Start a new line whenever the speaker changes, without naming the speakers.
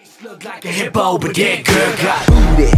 Look like a hippo, but that girl got booty.